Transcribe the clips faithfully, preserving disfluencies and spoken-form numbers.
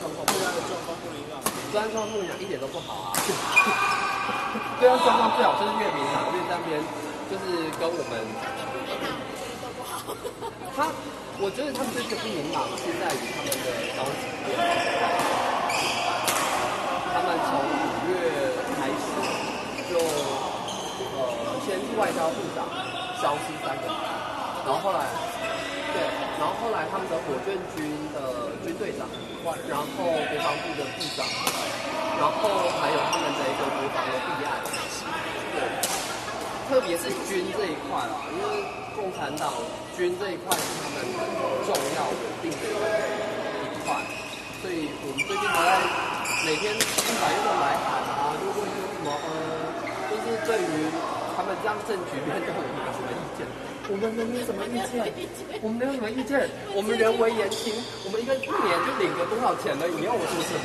状况， 对岸的状况不一样， 对岸状况不一样，一点都不好啊。对岸状况最好就是越明朗，因为那边就是跟我们。他，我觉得他们这次不明朗是在于他们的高级变。他们从五月开始就呃先是外交部长消失三个月，然后后来对，然后后来他们的火箭军的军队长换，然后国防部的部长，然后还有他们的一个国防的弊案，对，特别是军这一块啊，因为共产党军这一块是他们很重要稳定的一块，所以我们最近都在每天立法院都来喊啊，就问说什么呃，就是对于他们这样政局变动，我们有什么意见？我们没有什么意见，我们没有什么意见，我们人为言轻，我们一个一年就领个多少钱而已，你要我说什么？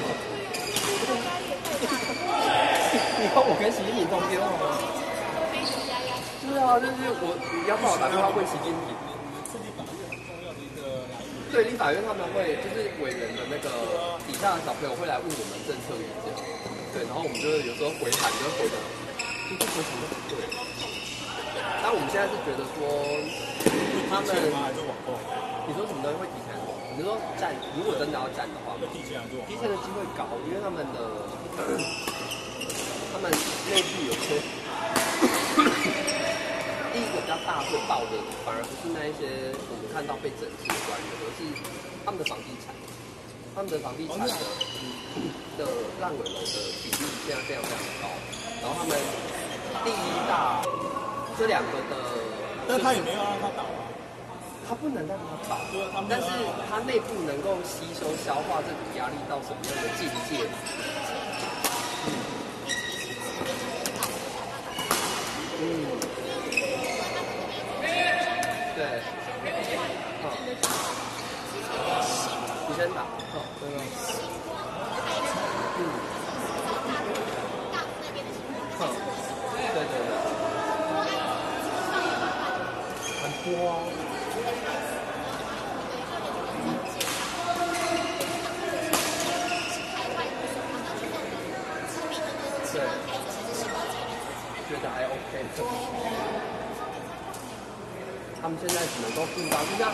你要我跟习近平通电话吗？对啊，就是我，你要帮我打电话问习近平。 是立法院很重要的一个来源。 对，立法院他们会就是委员的那个底下的小朋友会来问我们政策意见，对，然后我们就是有时候回函就回的，就是回什么都不对。但我们现在是觉得说，他们还是往后？ 你说什么东西会提前？你说战，如果真的要战的话， 会提前还是往后？ 提前的机会高，因为他们的他们内部有些。第一个比较大会爆的，反而不是那一些我们看到被整治的官员，而是他们的房地产，他们的房地产的、嗯、的烂尾楼的比例现在非常非常的高。然后他们第一大这两个的， 但他也没有让他倒啊， 他不能让他倒， 对啊，他但是他内部能够吸收消化这股压力到什么样的境界？嗯。嗯对，嗯，你先打，哦，对吧？嗯，嗯，对对对，很多啊。对，觉得还 OK。他们现在只能够病到，就像，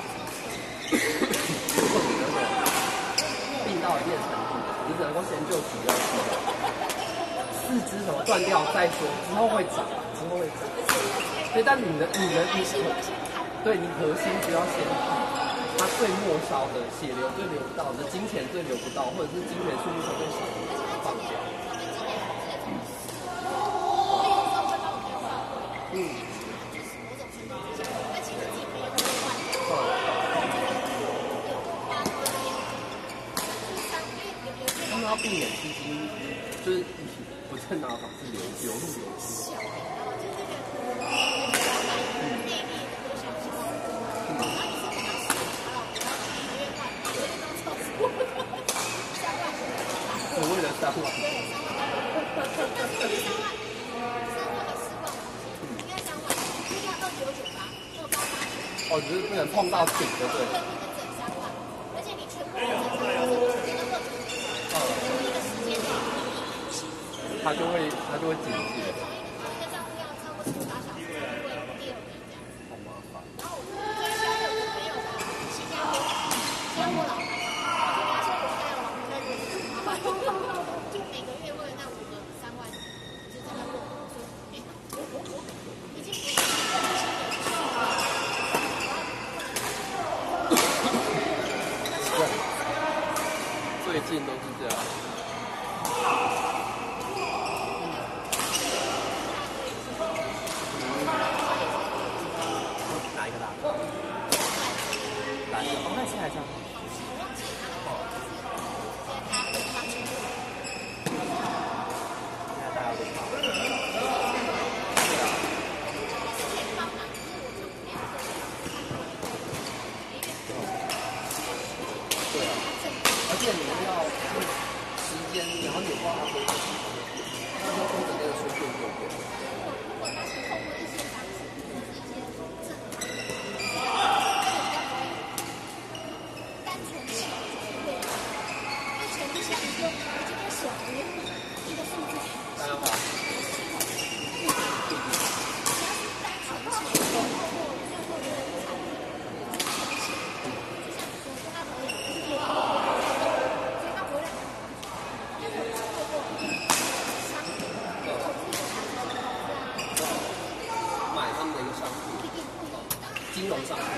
如果你那个病到一定程度，你只能够先救急了，四肢什么断掉再说，之后会长，之后会长。所以，但你的你的你核，对你核心只要先好，它最末梢的血流最流不到，你的金钱最流不到，或者是金钱数目相对少，放掉。嗯。要避免资金就是不正当的方式流流入流出。我为了三万。哦，只是不能碰到顶，对不对？他就会他就会警戒。好麻烦。 就每个月为了那五个三万，就真的问我说，哎，我我我已经不是最近都是这样。嗯， 金融上。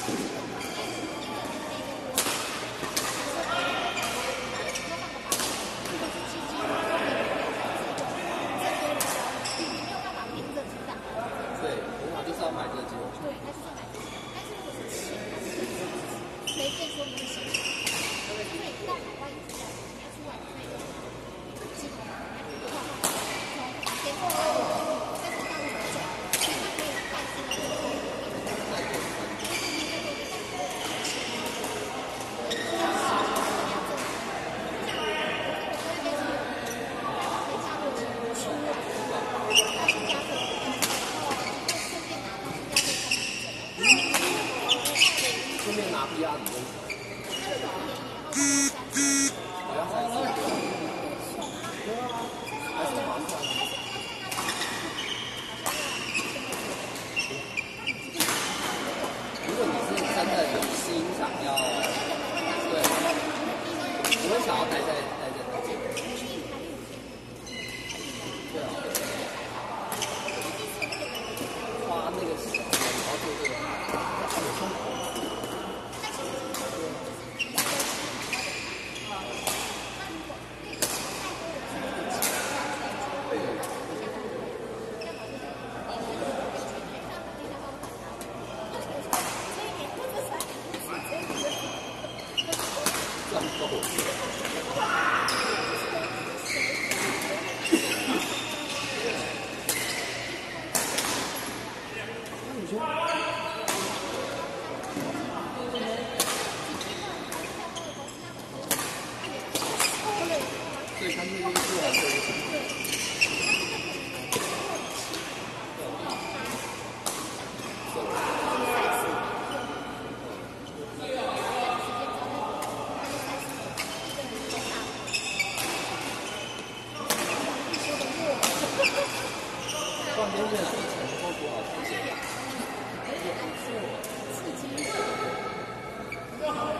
对，我想就是要买这个金融券。 对，他就是买这个。但是如果是企业，它是随便说明的写，因为因为到海外以后，你要出来那个金融嘛，你要画画，从前后到后，再从大陆来讲，所以它可以带进来之后， 再做一份。顺便拿 P R 理论好像还是还是划算。如果你是真的有心想要，对，我会想要待在待在那边。对啊，花那个时间，然后做这个，很痛苦。赚够了。那你说，所以干脆就是做完这个。逛街的底层都多少钱？ 刺激。